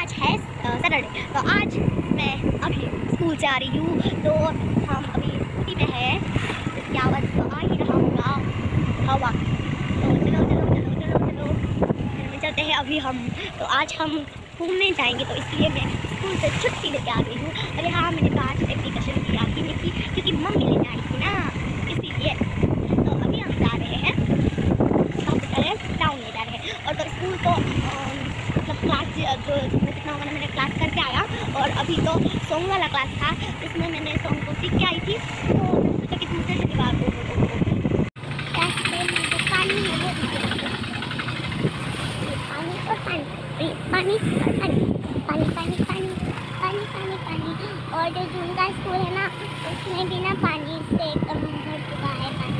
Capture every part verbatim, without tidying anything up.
आज है सैटरडे। तो आज मैं अभी स्कूल से आ रही हूँ, तो हम अभी स्कूटी में है, इसकी आवाज़ तो आ ही रहा होगा हवा। तो चलो चलो चलो चलो चलो फिर में चलते हैं अभी हम। तो आज हम घूमने जाएंगे, तो इसलिए मैं स्कूल से छुट्टी लेके आ गई हूँ। अरे हाँ, मैंने तो आज एप्लीकेशन किया कि नहीं की, क्योंकि मम्मी लेने आई थी ना, इसीलिए। तो अभी हम जा रहे हैं, हम जा रहे हैं टाउन में जा रहे हैं। और तो स्कूल तो मतलब क्लास जो कितना होगा ना, मैंने क्लास करके आया। और अभी तो सॉन्ग वाला क्लास था, इसमें मैंने सॉन्ग को सीख के आई थी। तो तो कितनी से दीवार को पानी पानी पानी पानी पानी पानी पानी पानी पानी। और जो जून का स्कूल है ना, उसमें भी ना पानी से एकदम भर चुका है पानी।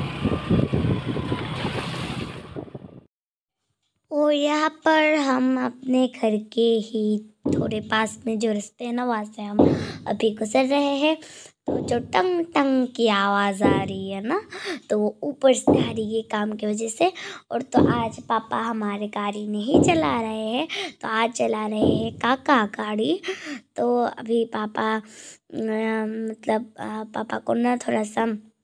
और यहाँ पर हम अपने घर के ही थोड़े पास में जो रास्ते हैं ना, वहाँ से हम अभी गुजर रहे हैं। तो जो टंग टंग की आवाज़ आ रही है ना, तो वो ऊपर से आ रही है काम की वजह से। और तो आज पापा हमारे गाड़ी नहीं चला रहे हैं, तो आज चला रहे हैं काका गाड़ी। तो अभी पापा मतलब पापा को ना थोड़ा सा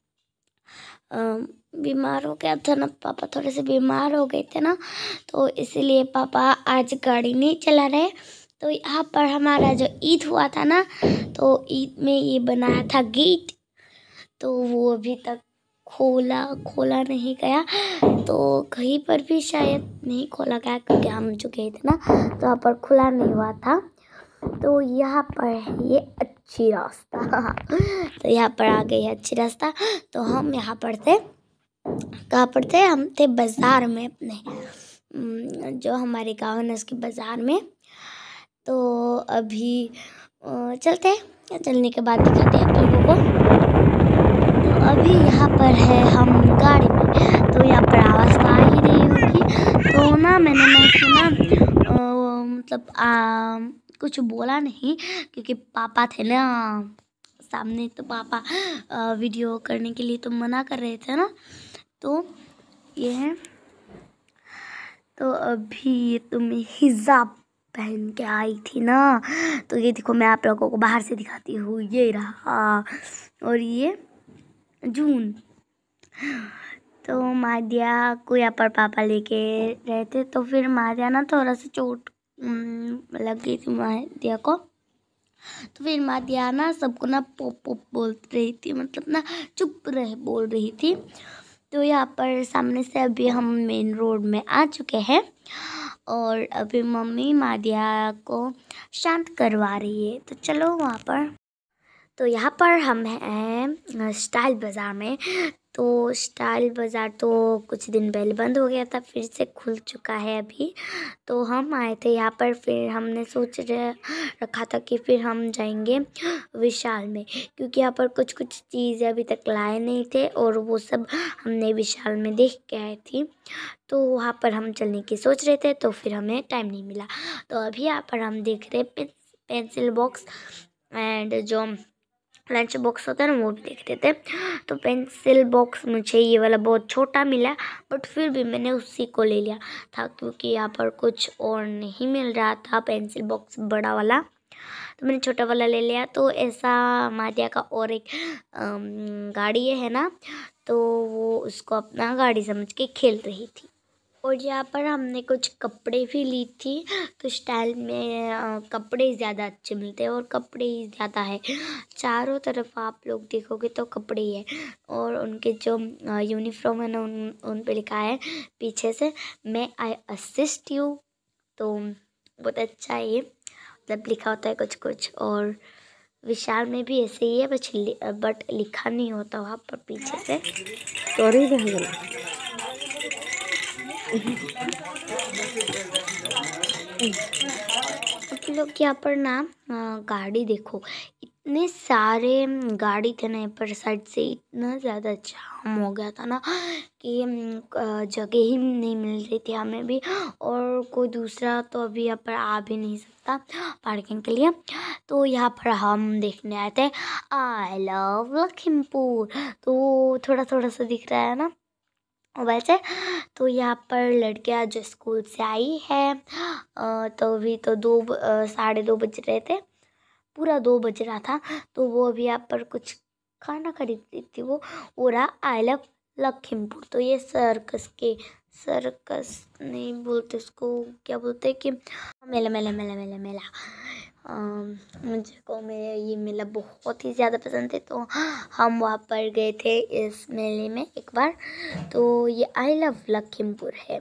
बीमार हो गया था ना, पापा थोड़े से बीमार हो गए थे ना, तो इसीलिए पापा आज गाड़ी नहीं चला रहे। तो यहाँ पर हमारा जो ईद हुआ था ना, तो ईद में ये बनाया था गेट, तो वो अभी तक खोला खोला नहीं गया। तो कहीं पर भी शायद नहीं खोला गया, क्योंकि हम जो गए थे ना, तो वहाँ पर खुला नहीं हुआ था। तो यहाँ पर है ये अच्छी रास्ता तो यहाँ पर आ गई है अच्छी रास्ता। तो हम यहाँ पर थे, कहाँ पर थे, हम थे बाज़ार में, अपने जो हमारे गाँव है ना, उसके बाज़ार में। तो अभी चलते हैं, चलने के बाद दिखाते हैं आप लोगों को। तो अभी यहाँ पर है हम गाड़ी में, तो यहाँ पर आवाज़ तो आ ही रही होगी। तो ना मैंने ना सुना मतलब आ, कुछ बोला नहीं, क्योंकि पापा थे ना सामने, तो पापा आ, वीडियो करने के लिए तो मना कर रहे थे ना। तो ये है, तो अभी तुम हिजाब पहन के आई थी ना, तो ये देखो, मैं आप लोगों को बाहर से दिखाती हूँ, ये रहा। और ये जून। तो मादिया को यहाँ पर पापा लेके रहे थे, तो फिर मादिया ना थोड़ा सा चोट लग गई थी मादिया को। तो फिर मादिया ना सबको ना पोप पोप बोल रही थी, मतलब ना चुप रहे बोल रही थी। तो यहाँ पर सामने से अभी हम मेन रोड में आ चुके हैं, और अभी मम्मी मादिया को शांत करवा रही है। तो चलो वहाँ पर। तो यहाँ पर हम हैं स्टाइल बाज़ार में। तो स्टाइल बाज़ार तो कुछ दिन पहले बंद हो गया था, फिर से खुल चुका है अभी। तो हम आए थे यहाँ पर, फिर हमने सोच रखा था कि फिर हम जाएंगे विशाल में, क्योंकि यहाँ पर कुछ कुछ चीज़ें अभी तक लाए नहीं थे, और वो सब हमने विशाल में देख के आए थी। तो वहाँ पर हम चलने की सोच रहे थे, तो फिर हमें टाइम नहीं मिला। तो अभी यहाँ पर हम देख रहे हैं पेंसिल बॉक्स एंड जो लंच बॉक्स होता है ना, वो भी देख रहे थे। तो पेंसिल बॉक्स मुझे ये वाला बहुत छोटा मिला, बट फिर भी मैंने उसी को ले लिया था, क्योंकि यहाँ पर कुछ और नहीं मिल रहा था पेंसिल बॉक्स बड़ा वाला, तो मैंने छोटा वाला ले लिया। तो ऐसा मादिया का और एक गाड़ी है ना, तो वो उसको अपना गाड़ी समझ के खेल रही थी। और यहाँ पर हमने कुछ कपड़े भी ली थी। तो स्टाइल में आ, कपड़े ज़्यादा अच्छे मिलते हैं, और कपड़े ही ज़्यादा है, चारों तरफ आप लोग देखोगे तो कपड़े ही है। और उनके जो यूनिफॉर्म है ना, उन उन पे लिखा है पीछे से, मैं आई असिस्ट यू। तो बहुत अच्छा है ये, मतलब लिखा होता है कुछ कुछ। और विशाल में भी ऐसे ही है, बट बट लिखा नहीं होता वहाँ पर पीछे से। सॉरी आप लोग यहाँ पर ना गाड़ी देखो, इतने सारे गाड़ी थे ना यहाँ पर, साइड से इतना ज़्यादा जाम हो गया था ना, कि जगह ही नहीं मिल रही थी हमें भी, और कोई दूसरा तो अभी यहाँ पर आ भी नहीं सकता पार्किंग के लिए। तो यहाँ पर हम देखने आए थे आई लव लखीमपुर। तो थोड़ा थोड़ा सा दिख रहा है ना, मोबाइल से। तो यहाँ पर लड़कियाँ जो स्कूल से आई है अ, तो अभी तो दो ब- अ, साढ़े दो बज रहे थे, पूरा दो बज रहा था। तो वो अभी यहाँ पर कुछ खाना खरीद रही थी। वो हो रहा आई लव लखीमपुर। तो ये सर्कस के सर्कस नहीं बोलते उसको, क्या बोलते हैं कि मेला मेला मेला मेला मेला अम, मुझे को मेरा ये मेला बहुत ही ज़्यादा पसंद है। तो हम वहाँ पर गए थे इस मेले में एक बार। तो ये आई लव लखीमपुर है।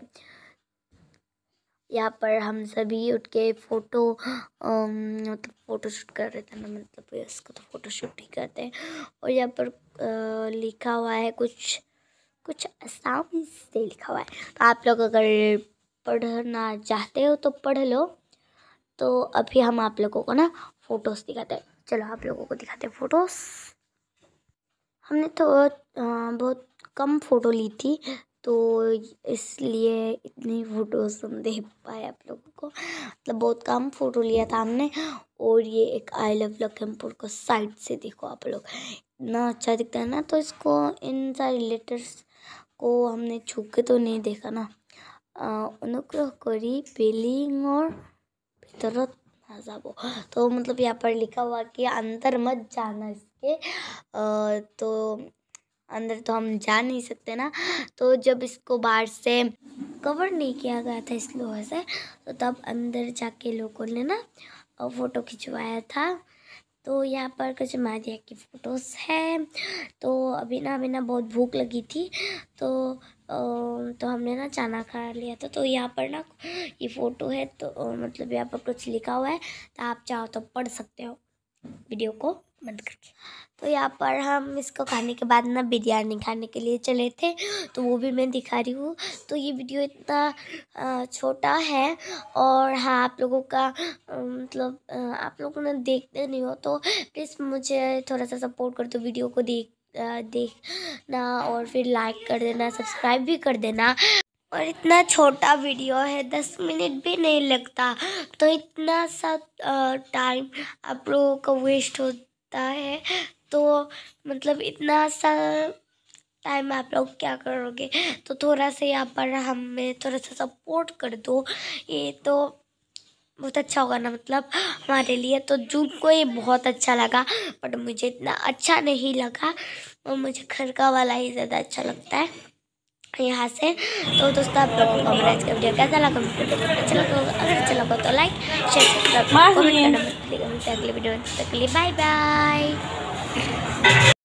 यहाँ पर हम सभी उठ के फ़ोटो मतलब फ़ोटो शूट कर रहे थे ना, मतलब इसका तो फ़ोटो शूट ही करते हैं। और यहाँ पर अ, लिखा हुआ है कुछ कुछ आसामी से लिखा हुआ है। तो आप लोग अगर पढ़ना चाहते हो तो पढ़ लो। तो अभी हम आप लोगों को ना फ़ोटोज़ दिखाते हैं। चलो आप लोगों को दिखाते हैं फ़ोटोज़। हमने तो अ, बहुत कम फ़ोटो ली थी, तो इसलिए इतनी फ़ोटोज़ हम दे पाए आप लोगों को। मतलब बहुत कम फ़ोटो लिया था हमने। और ये एक आई लव लखीमपुर को साइड से देखो आप लोग, इतना अच्छा दिखता है ना। तो इसको इन सारे लेटर्स को हमने छू के तो नहीं देखा ना। अनुग्रह करी बेलिंग भीतरत ना जाबो। तो मतलब यहाँ पर लिखा हुआ कि अंदर मत जाना इसके। अ, तो अंदर तो हम जा नहीं सकते ना। तो जब इसको बाहर से कवर नहीं किया गया था इस लोहे से, तो तब अंदर जाके लोगों ने ना फ़ोटो खिंचवाया था। तो यहाँ पर कुछ मारिया की फ़ोटोज़ है। तो अभी ना अभी ना बहुत भूख लगी थी, तो अ, तो हमने ना खाना खा लिया था। तो यहाँ पर ना ये फ़ोटो है, तो अ, मतलब यहाँ पर कुछ लिखा हुआ है, तो आप चाहो तो पढ़ सकते हो वीडियो को बंद करके। तो यहाँ पर हम इसको खाने के बाद ना बिरयानी खाने के लिए चले थे, तो वो भी मैं दिखा रही हूँ। तो ये वीडियो इतना अ, छोटा है। और हाँ, आप लोगों का अ, मतलब अ, आप लोगों ने देखते नहीं हो तो प्लीज़ मुझे थोड़ा सा सपोर्ट कर दो, वीडियो को देख अ, देखना और फिर लाइक कर देना, सब्सक्राइब भी कर देना। और इतना छोटा वीडियो है, दस मिनट भी नहीं लगता, तो इतना सा टाइम आप लोगों का वेस्ट होता है। तो मतलब इतना सा टाइम आप लोग क्या करोगे। तो थोड़ा सा यहाँ पर हमें थोड़ा सा सपोर्ट कर दो, ये तो बहुत अच्छा होगा ना, मतलब हमारे लिए। तो जूम को ये बहुत अच्छा लगा, बट मुझे इतना अच्छा नहीं लगा, और मुझे घर का वाला ही ज़्यादा अच्छा लगता है यहाँ से। तो दोस्तों, आप लोगों को हमारा आज का वीडियो कैसा लगा कमेंट करके बहुत अच्छा लगा होगा। अगर अच्छा लगा तो लाइक शेयर सब्सक्राइब कमेंट करना मत भूलिएगा। मिलते हैं अगले वीडियो में, तब तक के लिए बाय बाय।